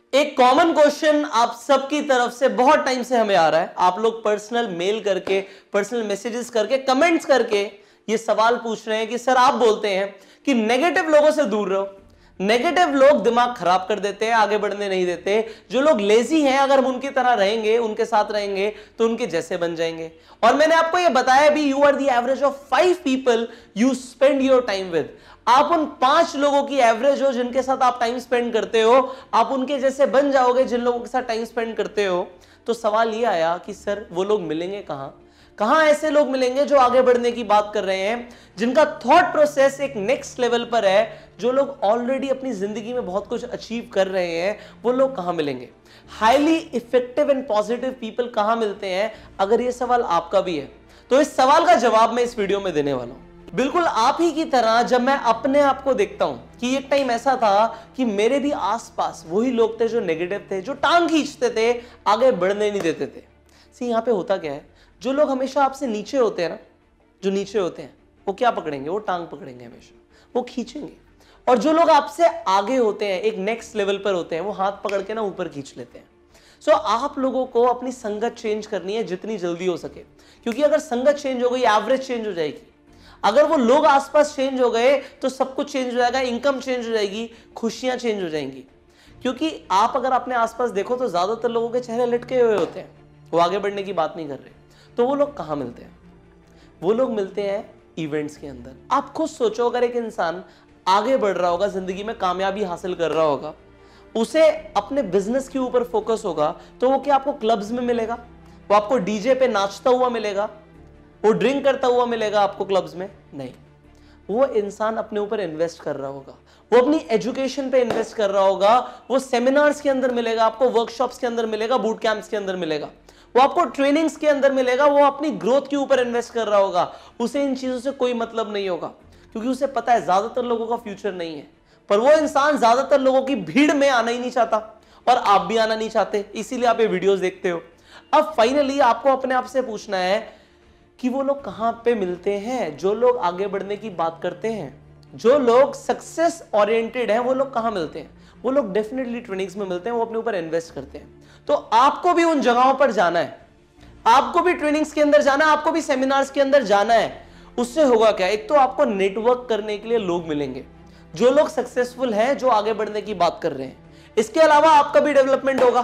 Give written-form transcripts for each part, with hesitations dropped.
एक common question आप सबकी तरफ से बहुत टाइम से हमें आ रहा है। आप लोग पर्सनल मेल करके, पर्सनल मैसेजेस करके, कमेंट्स करके ये सवाल पूछ रहे हैं कि सर आप बोलते हैं कि नेगेटिव लोगों से दूर रहो, नेगेटिव लोग दिमाग खराब कर देते हैं, आगे बढ़ने नहीं देते। जो लोग लेजी हैं अगर हम उनकी तरह रहेंगे, उनके साथ रहेंगे तो उनके जैसे बन जाएंगे। और मैंने आपको यह बताया भी, you are the average of 5 people you spend your time with. आप उन 5 लोगों की एवरेज हो जिनके साथ आप टाइम स्पेंड करते हो, आप उनके जैसे बन जाओगे जिन लोगों के साथ टाइम स्पेंड करते हो। तो सवाल यह आया कि सर वो लोग मिलेंगे कहां? कहां ऐसे लोग मिलेंगे जो आगे बढ़ने की बात कर रहे हैं, जिनका थॉट प्रोसेस एक नेक्स्ट लेवल पर है, जो लोग ऑलरेडी अपनी जिंदगी में बहुत कुछ अचीव कर रहे हैं, वो लोग कहां मिलेंगे? Highly effective and positive people कहां मिलते हैं? अगर ये सवाल आपका भी है तो इस सवाल का जवाब मैं इस वीडियो में देने वाला हूं। बिल्कुल आप ही की तरह जब मैं अपने आप को देखता हूं कि एक टाइम ऐसा था कि मेरे भी आसपास वही लोग थे जो नेगेटिव थे, जो टांग खींचते थे, आगे बढ़ने नहीं देते थे। सी यहां पे होता क्या है, जो लोग हमेशा आपसे नीचे होते हैं ना, जो नीचे होते हैं वो क्या पकड़ेंगे? वो टांग पकड़ेंगे, हमेशा वो खींचेंगे। और जो लोग आपसे आगे होते हैं, एक नेक्स्ट लेवल पर होते हैं, वो हाथ पकड़ के ना ऊपर खींच लेते हैं। सो आप लोगों को अपनी संगत चेंज करनी है जितनी जल्दी हो सके, क्योंकि अगर संगत चेंज हो गई एवरेज चेंज हो जाएगी। अगर वो लोग आसपास चेंज हो गए तो सब कुछ चेंज हो जाएगा, इनकम चेंज हो जाएगी, खुशियां चेंज हो जाएंगी। क्योंकि आप अगर अपने आसपास देखो तो ज्यादातर लोगों के चेहरे लटके हुए होते हैं, वो आगे बढ़ने की बात नहीं कर रहे। तो वो लोग कहां मिलते हैं? वो लोग मिलते हैं इवेंट्स के अंदर। आप खुद सोचो, अगर एक इंसान आगे बढ़ रहा होगा, जिंदगी में कामयाबी हासिल कर रहा होगा, उसे अपने बिजनेस के ऊपर फोकस होगा, तो वो क्या आपको क्लब्स में मिलेगा? वो आपको डीजे पे नाचता हुआ मिलेगा? वो ड्रिंक करता हुआ मिलेगा आपको क्लब्स में? नहीं। वो इंसान अपने ऊपर इन्वेस्ट कर रहा होगा, वो अपनी एजुकेशन पे इन्वेस्ट कर रहा होगा, वो सेमिनार्स के अंदर मिलेगा आपको, वर्कशॉप्स के अंदर मिलेगा, बूट कैंप्स के अंदर मिलेगा, वो आपको ट्रेनिंग्स के अंदर मिलेगा, वो अपनी ग्रोथ के ऊपर इन्वेस्ट कर रहा होगा। उसे इन चीजों से कोई मतलब नहीं होगा, क्योंकि उसे पता है ज्यादातर लोगों का फ्यूचर नहीं है। पर वो इंसान ज्यादातर लोगों की भीड़ में आना ही नहीं चाहता, और आप भी आना नहीं चाहते, इसीलिए आप ये वीडियोस देखते हो। अब फाइनली आपको अपने आप से पूछना है कि वो लोग कहां पे मिलते हैं? जो लोग आगे बढ़ने की बात करते हैं, जो लोग सक्सेस ओरिएंटेड हैं, वो लोग कहां मिलते हैं? वो लोग डेफिनेटली ट्रेनिंग्स में मिलते हैं, वो अपने ऊपर इन्वेस्ट करते हैं। तो आपको भी उन जगहों पर जाना है, आपको भी ट्रेनिंग्स के अंदर जाना है, आपको भी सेमिनार्स के अंदर जाना है। उससे होगा क्या? एक तो आपको नेटवर्क करने के लिए लोग मिलेंगे, जो लोग सक्सेसफुल हैं, जो आगे बढ़ने की बात कर रहे हैं। इसके अलावा आपका भी डेवलपमेंट होगा,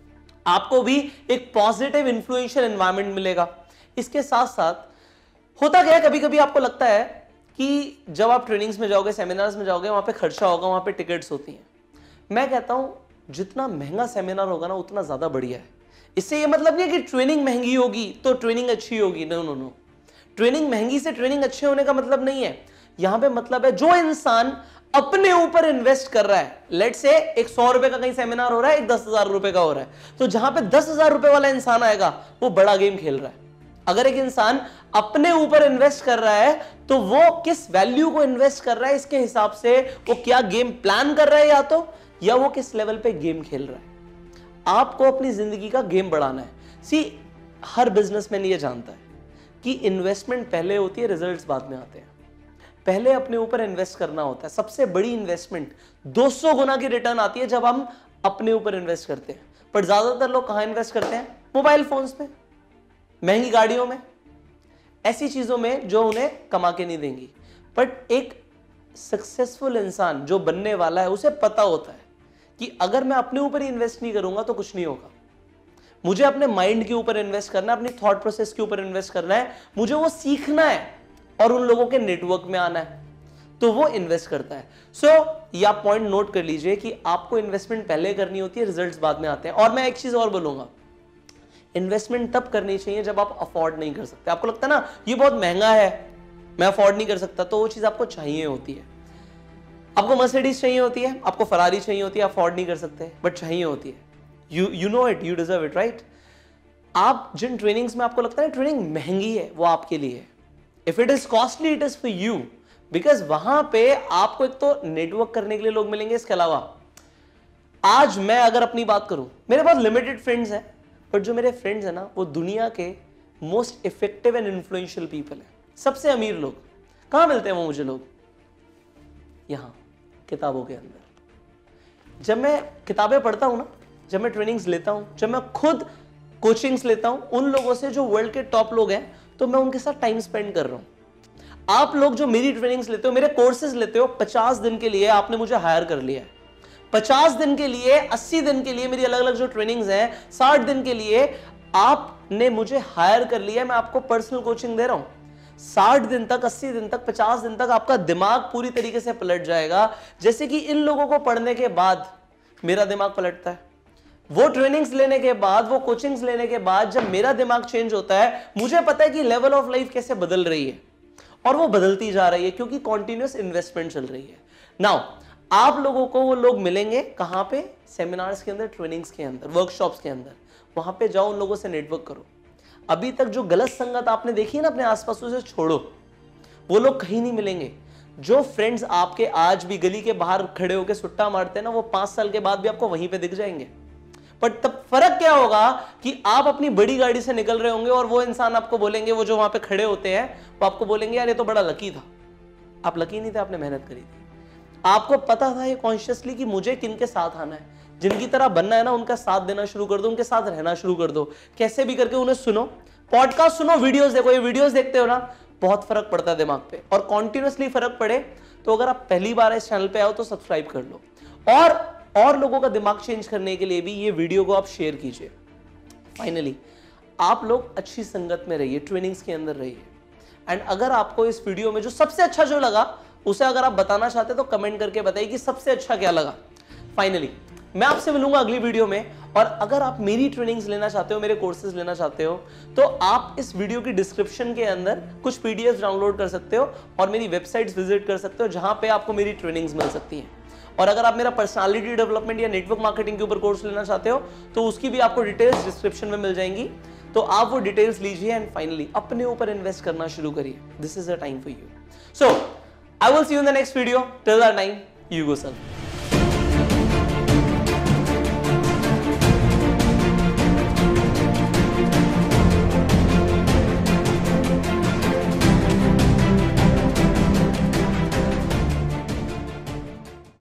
आपको भी एक पॉजिटिव इन्फ्लुएंशियल एनवायरनमेंट मिलेगा। इसके साथ साथ होता क्या है, कभी कभी आपको लगता है कि जब आप ट्रेनिंग्स में जाओगे, सेमिनार्स में जाओगे, वहां पे खर्चा होगा, वहां पे टिकट्स होती हैं। मैं कहता हूं जितना महंगा सेमिनार होगा ना, उतना ज्यादा बढ़िया है। इससे ये मतलब नहीं है कि ट्रेनिंग महंगी होगी तो ट्रेनिंग अच्छी होगी। नो नो नो, ट्रेनिंग महंगी से ट्रेनिंग अच्छे होने का मतलब नहीं है। यहां पे मतलब है जो इंसान अपने ऊपर इन्वेस्ट कर रहा है। लेट से एक 100 रुपए का कहीं सेमिनार हो रहा है, एक 10,000 रुपए का हो रहा है, तो जहां पे 10,000 रुपए वाला इंसान आएगा वो बड़ा गेम खेल रहा है। अगर एक इंसान अपने ऊपर इन्वेस्ट कर रहा है तो वो किस वैल्यू को इन्वेस्ट कर रहा है, इसके हिसाब से वो क्या गेम प्लान कर रहा है, या वो किस लेवल पे गेम खेल रहा है। आपको अपनी जिंदगी का गेम बढ़ाना है। सी, हर बिजनेसमैन ये जानता है कि इन्वेस्टमेंट पहले होती है, रिजल्ट्स बाद में आते हैं। पहले अपने ऊपर इन्वेस्ट करना होता है। सबसे बड़ी इन्वेस्टमेंट 200 गुना की रिटर्न आती है जब हम अपने ऊपर इन्वेस्ट करते हैं। पर ज्यादातर लोग कहां इन्वेस्ट करते हैं? मोबाइल फोन्स में, महंगी गाड़ियों में, ऐसी चीजों में जो उन्हें कमा के नहीं देंगी। बट एक सक्सेसफुल इंसान जो बनने वाला है, उसे पता होता है कि अगर मैं अपने ऊपर ही इन्वेस्ट नहीं करूंगा तो कुछ नहीं होगा। मुझे अपने माइंड के ऊपर इन्वेस्ट करना है, अपनी थॉट प्रोसेस के ऊपर इन्वेस्ट करना है, मुझे वो सीखना है और उन लोगों के नेटवर्क में आना है, तो वो इन्वेस्ट करता है। सो या पॉइंट नोट कर लीजिए कि आपको इन्वेस्टमेंट पहले करनी होती है, रिजल्ट्स बाद में आते हैं। और मैं एक चीज और बोलूंगा, इन्वेस्टमेंट तब करनी चाहिए जब आप अफोर्ड नहीं कर सकते। आपको लगता है ना ये बहुत महंगा है, मैं अफोर्ड नहीं कर सकता, तो वो चीज आपको चाहिए होती है। आपको मर्सिडीज चाहिए होती है, आपको फरारी चाहिए होती है, अफोर्ड नहीं कर सकते बट चाहिए होती है। You know it, you deserve it, right? आप जिन ट्रेनिंग्स में आपको लगता है ट्रेनिंग महंगी है, वो आपके लिए है। If it is costly, it is for you, because वहां पे आपको एक तो नेटवर्क करने के लिए लोग मिलेंगे। इसके अलावा आज मैं अगर अपनी बात करूं, मेरे पास लिमिटेड फ्रेंड्स हैं, बट जो मेरे फ्रेंड्स हैं ना, वो दुनिया के most effective and influential people हैं। सबसे अमीर लोग कहां मिलते हैं? वो मुझे लोग यहां किताबों के अंदर। जब मैं किताबें पढ़ता हूं ना, जब मैं ट्रेनिंग्स लेता हूं, जब मैं खुद कोचिंग्स लेता हूं उन लोगों से जो वर्ल्ड के टॉप लोग हैं, तो मैं उनके साथ टाइम स्पेंड कर रहा हूं। आप लोग जो मेरी ट्रेनिंग्स लेते हो, मेरे कोर्सेज लेते हो, 50 दिन के लिए आपने मुझे हायर कर लिया है। 50 दिन के लिए, 80 दिन के लिए मेरी अलग अलग जो ट्रेनिंग्स हैं, 60 दिन के लिए आपने मुझे हायर कर लिया है। मैं आपको पर्सनल कोचिंग दे रहा हूं। 60 दिन तक, 80 दिन तक, 50 दिन तक आपका दिमाग पूरी तरीके से पलट जाएगा, जैसे कि इन लोगों को पढ़ने के बाद मेरा दिमाग पलटता है। वो ट्रेनिंग्स लेने के बाद, वो कोचिंग्स लेने के बाद जब मेरा दिमाग चेंज होता है, मुझे पता है कि लेवल ऑफ लाइफ कैसे बदल रही है, और वो बदलती जा रही है क्योंकि कॉन्टिन्यूअस इन्वेस्टमेंट चल रही है। नाउ आप लोगों को वो लोग मिलेंगे कहां पे? सेमिनार्स के अंदर, ट्रेनिंग्स के अंदर, वर्कशॉप्स के अंदर। वहां पे जाओ, उन लोगों से नेटवर्क करो। अभी तक जो गलत संगत आपने देखी है ना अपने आसपास, उसे छोड़ो। वो लोग कहीं नहीं मिलेंगे। जो फ्रेंड्स आपके आज भी गली के बाहर खड़े होकर सुट्टा मारते हैं ना, वो 5 साल के बाद भी आपको वहीं पे दिख जाएंगे। बट तब फर्क क्या होगा कि आप अपनी बड़ी गाड़ी से निकल रहे होंगे और वो इंसान आपको बोलेंगे, वो जो वहां पे खड़े होते हैं, वो आपको बोलेंगे यार ये तो बड़ा लकी था। आप लकी नहीं थे, आपने मेहनत करी थी। आपको पता था ये कॉन्शियसली कि मुझे किनके साथ आना है, जिनकी तरह बनना है ना, उनका साथ देना शुरू कर दो, उनके साथ रहना शुरू कर दो। कैसे भी करके उन्हें सुनो, पॉडकास्ट सुनो, वीडियोस देखो। ये वीडियोस देखते हो ना, बहुत फर्क पड़ता है दिमाग पे, और कॉन्टिन्यूसली फर्क पड़े तो अगर आप पहली बार इस चैनल पे आओ तो सब्सक्राइब कर लो, और लोगों का दिमाग चेंज करने के लिए भी ये वीडियो को आप शेयर कीजिए। फाइनली आप लोग अच्छी संगत में रहिए, ट्रेनिंग्स के अंदर रहिए। एंड अगर आपको इस वीडियो में जो सबसे अच्छा जो लगा, उसे अगर आप बताना चाहते तो कमेंट करके बताइए कि सबसे अच्छा क्या लगा। फाइनली मैं आपसे मिलूंगा अगली वीडियो में, और अगर आप मेरी ट्रेनिंग्स लेना चाहते हो, मेरे कोर्सेज लेना चाहते हो, तो आप इस वीडियो की डिस्क्रिप्शन के अंदर कुछ पीडीएफ डाउनलोड कर सकते हो और मेरी वेबसाइट्स विजिट कर सकते हो, जहां पे आपको मेरी ट्रेनिंग्स मिल सकती हैं। और अगर आप मेरा पर्सनालिटी डेवलपमेंट या नेटवर्क मार्केटिंग के ऊपर कोर्स लेना चाहते हो, तो उसकी भी आपको डिटेल्स डिस्क्रिप्शन में मिल जाएंगी, तो आप वो डिटेल्स लीजिए एंड फाइनली अपने ऊपर इन्वेस्ट करना शुरू करिए। This is a time for you. So I will see you in the next video. Till that time, you go sun.